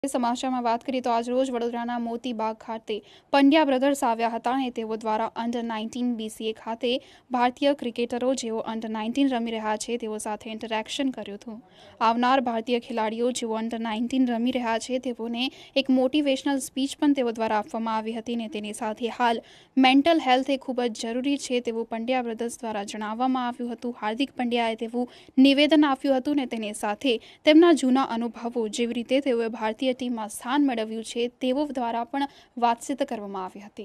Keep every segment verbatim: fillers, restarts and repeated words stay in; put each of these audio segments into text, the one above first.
સમાચારમાં વાત કરીએ તો આજ રોજ વડોદરાના મોતીબાગ ખાતે પંડ્યા બ્રધર્સ આવ્યા હતા અને તેઓ દ્વારા અંડર નાઇન્ટીન બીસીએ ખાતે ભારતીય ક્રિકેટરો જેઓ અંડર નાઇન્ટીન રમી રહ્યા છે તેઓ સાથે ઇન્ટરેક્શન કર્યું હતું. આવનાર ભારતીય ખેલાડીઓ જેઓ અંડર નાઇન્ટીન રમી રહ્યા છે તેઓને એક મોટિવેશનલ સ્પીચ પણ તેઓ દ્વારા આપવામાં આવી હતી અને તેની સાથે હાલ મેન્ટલ હેલ્થ એ ખૂબ જ જરૂરી છે તેવું પંડ્યા બ્રધર્સ દ્વારા જણાવવામાં આવ્યું હતું. હાર્દિક પંડ્યાએ તેવું નિવેદન આપ્યું હતું અને તેની સાથે તેમના જૂના અનુભવો જેવી રીતે તેઓએ ભારતીય ટીમમાં સ્થાન મેળવ્યું છે તેઓ દ્વારા પણ વાતચીત કરવામાં આવી હતી.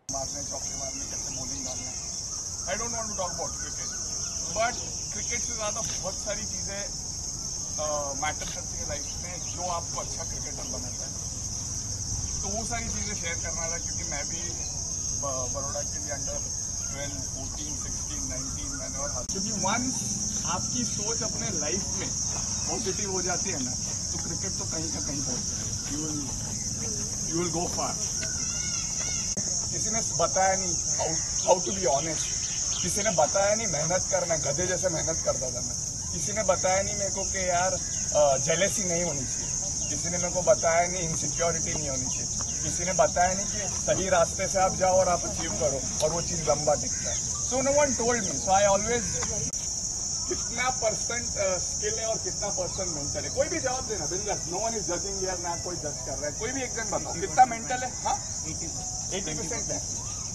I don't want to talk about cricket, but cricket से ज़्यादा बहुत सारी चीज़ें मैटर करती है लाइफ में जो आपको अच्छा क्रिकेटर बनाता है. तो वो सारी चीज़ें शेयर करना था क्योंकि मैं भी बड़ौदा के लिए under twelve fourteen sixteen nineteen मैंने और क्योंकि वंस आपकी सोच अपने लाइफ में पॉजिटिव हो जाती है ना तो क्रिकेट तो कहीं का कहीं पहुँचता है. You will you will go far. किसी ने बताया नहीं हाउ टू बी ऑनेस्ट. किसी ने बताया नहीं मेहनत करना. गधे जैसे मेहनत करता था मैं. किसी ने बताया नहीं मेरे को कि यार जेलेसी नहीं होनी चाहिए. किसी ने मेरे को बताया नहीं इनसिक्योरिटी नहीं होनी चाहिए. किसी ने बताया नहीं कि सही रास्ते से आप जाओ और आप अचीव करो और वो चीज़ लंबा टिकता है. So no one told me. So I always कितना परसेंट स्किल है और कितना परसेंट मेंटल है. कोई भी जवाब देना बिंदास. नो वन इज जजिंग यार. ना कोई जज कर रहा है. कोई भी एक जन बताओ कितना मेंटल है. हाँ एटी परसेंट है.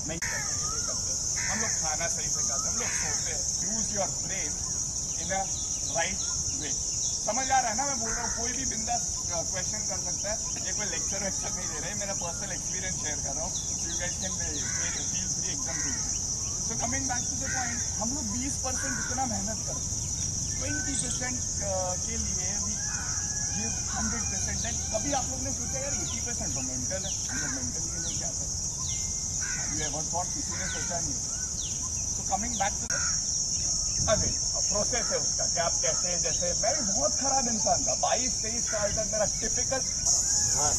हम लोग खाना सही से खाते हैं. हम लोग सोते हैं. Use your brain in a right way. समझ आ रहा है ना मैं बोल रहा हूँ. कोई भी बिंदास क्वेश्चन कर सकता है. ये कोई लेक्चर वेक्चर नहीं दे रहे. मेरा पर्सनल एक्सपीरियंस शेयर कर रहा हूँ. You guys can feel free एकदम free. So coming back to the point, हम लोग बीस परसेंट इतना मेहनत करते हैं. ट्वेंटी परसेंट के लिए भी गिव हंड्रेड परसेंट. एंड कभी आप लोग ने सोचा यार एटी परसेंट तो मेंटल है. हम लोग मेंटल के लिए क्या करें. ये एवर थॉट किसी ने सोचा नहीं. तो कमिंग बैक टू अरे प्रोसेस है उसका कि आप कैसे जैसे मैं भी बहुत खराब इंसान था. बाईस तेईस साल तक मेरा टिपिकल हाँ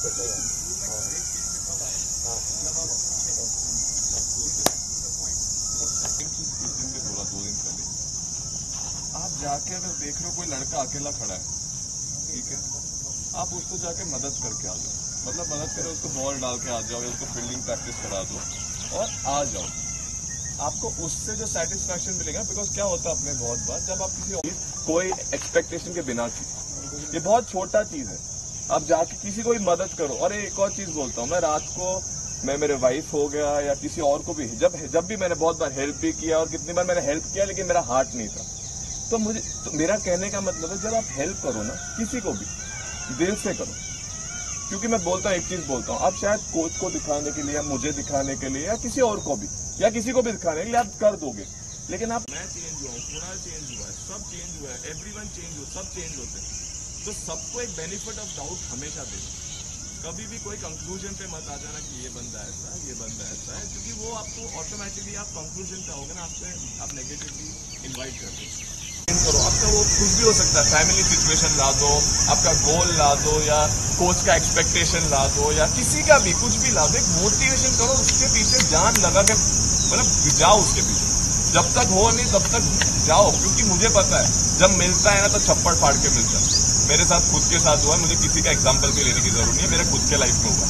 आप जाके अगर देख रहे हो कोई लड़का अकेला खड़ा है, ठीक है, आप उसको जाके मदद करके आ जाओ. मतलब मदद करो, उसको बॉल डाल के आ जाओ या उसको फील्डिंग प्रैक्टिस करा दो और आ जाओ. आपको उससे जो सेटिस्फैक्शन मिलेगा, बिकॉज क्या होता है अपने बहुत बार जब आप किसी कोई एक्सपेक्टेशन के बिना की, ये बहुत छोटा चीज है. आप जाके किसी को भी मदद करो. और एक और चीज बोलता हूँ मैं, रात को मैं मेरे वाइफ हो गया या किसी और को भी जब जब भी मैंने बहुत बार हेल्प भी किया और कितनी बार मैंने हेल्प किया लेकिन मेरा हार्ट नहीं था. तो मुझे तो मेरा कहने का मतलब है जब आप हेल्प करो ना किसी को भी दिल से करो. क्योंकि मैं बोलता हूँ एक चीज बोलता हूँ, आप शायद कोच को दिखाने के लिए या मुझे दिखाने के लिए या किसी और को भी या किसी को भी दिखाने के लिए आप कर दोगे. लेकिन आप मैं चेंज हुआ हूँ, पूरा चेंज हुआ है, सब चेंज हुआ है, एवरीवन चेंज हो, सब चेंज होते हैं. तो सबको एक बेनिफिट ऑफ डाउट हमेशा देना. कभी भी कोई कंक्लूजन पे मत आ जाना कि ये बंदा ऐसा है ये बंदा ऐसा है, क्योंकि वो आपको ऑटोमेटिकली आप कंक्लूजन पे आओगे ना, आपसे आप नेगेटिवली इन्वाइट कर दो. करो आपका वो कुछ भी हो सकता है. फैमिली सिचुएशन ला दो, आपका गोल ला दो या कोच का एक्सपेक्टेशन ला दो या किसी का भी कुछ भी ला दो. एक मोटिवेशन करो, उसके पीछे जान लगा के मतलब जाओ उसके पीछे. जब तक हो नहीं तब तक जाओ. क्योंकि मुझे पता है जब मिलता है ना तो छप्पड़ फाड़ के मिलता है. मेरे साथ खुद के साथ हुआ. मुझे किसी का एग्जाम्पल भी लेने की जरूरत नहीं है. मेरे खुद के लाइफ में हुआ.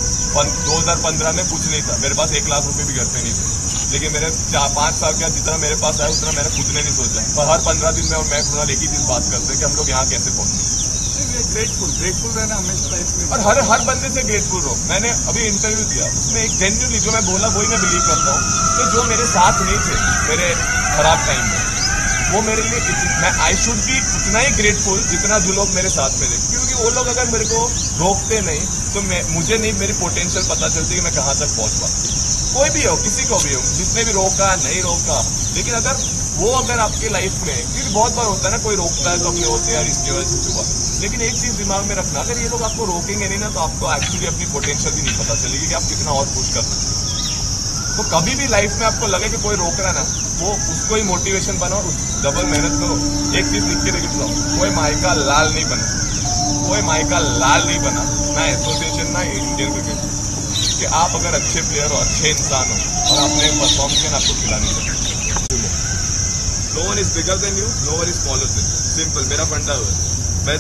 दो हजार पंद्रह में कुछ नहीं था. मेरे पास एक लाख रुपए भी घर पे नहीं थे. लेकिन मेरे चार पाँच साल के जितना मेरे पास आया उतना मैंने खुद ने नहीं सोचा. पर हर पंद्रह दिन में और मैं खुद एक ही चीज बात करते हैं कि हम लोग यहाँ कैसे पहुंचे. ग्रेटफुल ग्रेटफुल रहना हमेशा लाइफ में. और हर हर बंदे से ग्रेटफुल रहो. मैंने अभी इंटरव्यू दिया, उसमें एक जेन्युइनली जो मैं बोला वही मैं बिलीव करता हूँ कि जो मेरे साथ नहीं थे मेरे खराब टाइम में, वो मेरे लिए मैं आई शुड बी उतना ही ग्रेटफुल जितना जो लोग मेरे साथ में थे. क्योंकि वो लोग अगर मेरे को रोकते नहीं तो मैं मुझे नहीं मेरी पोटेंशियल पता चलती कि मैं कहाँ तक पहुँच पाऊँ. कोई भी हो, किसी को भी हो, जिसने भी रोका नहीं रोका, लेकिन अगर वो अगर आपके लाइफ में, क्योंकि बहुत बार होता है ना कोई रोकता है तो अपने होते यार इसकी वजह से हुआ. लेकिन एक चीज दिमाग में रखना, अगर ये लोग आपको रोकेंगे नहीं ना तो आपको एक्चुअली अपनी पोटेंशियल भी नहीं पता चलेगी कि आप कितना और पुश कर सकते. तो कभी भी लाइफ में आपको लगे कि कोई रोक रहा है ना, वो उसको ही मोटिवेशन बनाओ, डबल मेहनत करो. एक चीज लिख के देखो, कोई मायका लाल नहीं बना. कोई मायका लाल नहीं बना, ना एसोसिएशन ना इंडियन क्रिकेट, कि आप अगर अच्छे प्लेयर हो, अच्छे इंसान हो और आपने परफॉर्म किया आपको खिला नहीं सकते. No one is bigger than you, no one is smaller than. Simple. मेरा फंडा है. मैं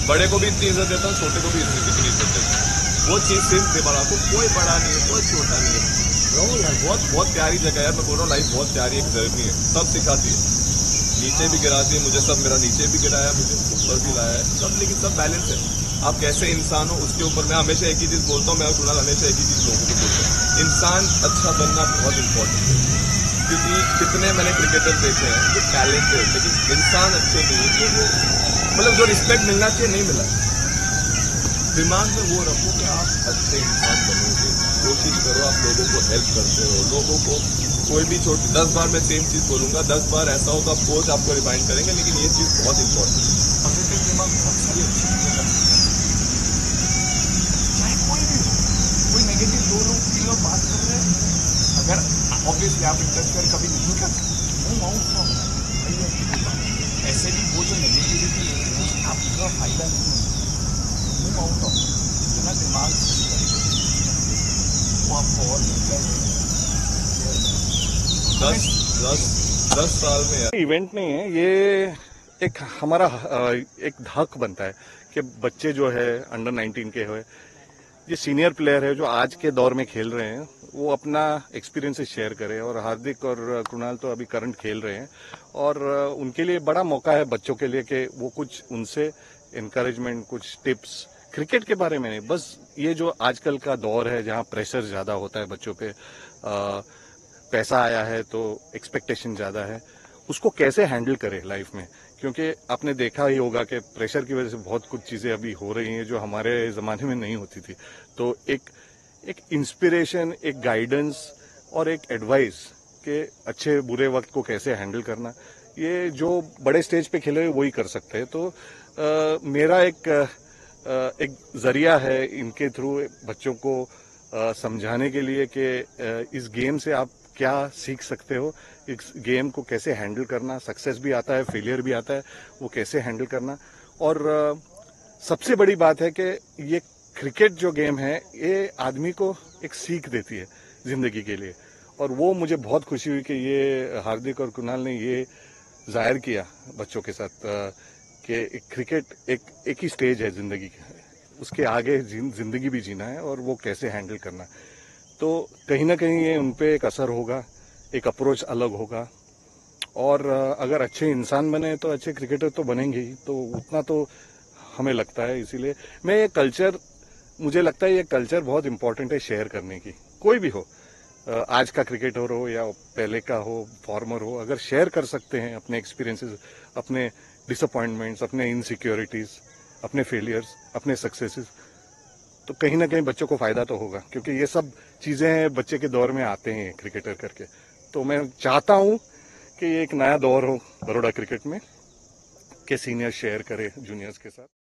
बड़े को भी इतनी इज्जत देता हूँ, छोटे को भी इतनी इज्जत देता हूँ। वो चीज़ सिर्फ दिमाग को, कोई बड़ा नहीं है, कोई छोटा नहीं है। यार बहुत बहुत प्यारी जगह है, मैं बोल रहा हूँ, लाइफ बहुत प्यारी एक जर्नी है, सब सिखाती है, नीचे भी गिराती है मुझे, सब मेरा नीचे भी गिराया मुझे, ऊपर भी लाया है सब, लेकिन सब बैलेंस है। आप कैसे इंसान हो उसके ऊपर मैं हमेशा एक ही चीज़ बोलता हूँ, मैं कुणाल हमेशा एक ही चीज़ लोगों को बोलता हूँ, इंसान अच्छा बनना बहुत इंपॉर्टेंट है। क्योंकि कितने मैंने क्रिकेटर देखे हैं जो टैलेंटेड लेकिन इंसान अच्छे नहीं है, तो वो मतलब जो रिस्पेक्ट मिलना चाहिए नहीं मिला। दिमाग में वो रखो कि आप अच्छे इंसान बनोगे, कोशिश करो, आप लोगों को हेल्प करते हो, लोगों को कोई भी छोटी, दस बार मैं सेम चीज़ बोलूँगा, दस बार ऐसा हो तो आप कोच आपको रिमाइंड करेंगे, लेकिन ये चीज़ बहुत इंपॉर्टेंट है। पॉजिटिव दिमाग बहुत सारी अच्छी चीज़ें कर सकते हैं, चाहे कोई भी हो, कोई नेगेटिव दो लोग तीन लोग बात कर रहे हैं, अगर ऑब्वियसली आप इंटरफेयर कभी नहीं करते, मूव आउट फ्रॉम, ऐसे भी वो जो नेगेटिविटी है आपका फायदा नहीं है, मूव आउट ऑफ, इतना दिमाग वो आपको और दस दस दस साल में इवेंट नहीं है ये, एक हमारा एक हक बनता है कि बच्चे जो है अंडर नाइनटीन के हुए, ये सीनियर प्लेयर है जो आज के दौर में खेल रहे हैं, वो अपना एक्सपीरियंसेस शेयर करें। और हार्दिक और कुणाल तो अभी करंट खेल रहे हैं और उनके लिए बड़ा मौका है बच्चों के लिए कि वो कुछ उनसे एनकरेजमेंट, कुछ टिप्स क्रिकेट के बारे में नहीं, बस ये जो आजकल का दौर है जहां प्रेशर ज्यादा होता है बच्चों पे, आ, पैसा आया है तो एक्सपेक्टेशन ज्यादा है, उसको कैसे हैंडल करें लाइफ में। क्योंकि आपने देखा ही होगा कि प्रेशर की वजह से बहुत कुछ चीजें अभी हो रही हैं जो हमारे जमाने में नहीं होती थी। तो एक एक इंस्पिरेशन, एक गाइडेंस और एक एडवाइस के अच्छे बुरे वक्त को कैसे हैंडल करना, ये जो बड़े स्टेज पे खेले वही कर सकते हैं। तो आ, मेरा एक आ, एक जरिया है इनके थ्रू बच्चों को आ, समझाने के लिए कि इस गेम से आप क्या सीख सकते हो, इस गेम को कैसे हैंडल करना, सक्सेस भी आता है, फेलियर भी आता है, वो कैसे हैंडल करना। और आ, सबसे बड़ी बात है कि ये क्रिकेट जो गेम है ये आदमी को एक सीख देती है जिंदगी के लिए, और वो मुझे बहुत खुशी हुई कि ये हार्दिक और कुणाल ने ये जाहिर किया बच्चों के साथ कि क्रिकेट एक एक ही स्टेज है जिंदगी का, उसके आगे जिंदगी भी जीना है और वो कैसे हैंडल करना। तो कहीं ना कहीं ये उन पे एक असर होगा, एक अप्रोच अलग होगा, और अगर अच्छे इंसान बने तो अच्छे क्रिकेटर तो बनेंगे ही, तो उतना तो हमें लगता है। इसीलिए मैं ये कल्चर, मुझे लगता है ये कल्चर बहुत इंपॉर्टेंट है शेयर करने की। कोई भी हो, आज का क्रिकेटर हो या पहले का हो, फॉर्मर हो, अगर शेयर कर सकते हैं अपने एक्सपीरियंसेस, अपने डिसअपॉइंटमेंट्स, अपने इनसिक्योरिटीज, अपने फेलियर्स, अपने सक्सेसेस, तो कहीं ना कहीं बच्चों को फायदा तो होगा। क्योंकि ये सब चीजें हैं बच्चे के दौर में आते हैं क्रिकेटर करके। तो मैं चाहता हूं कि ये एक नया दौर हो बड़ौदा क्रिकेट में कि सीनियर शेयर करे जूनियर्स के साथ।